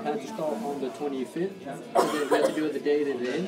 had to start on the 25th. So we had to do it the day that it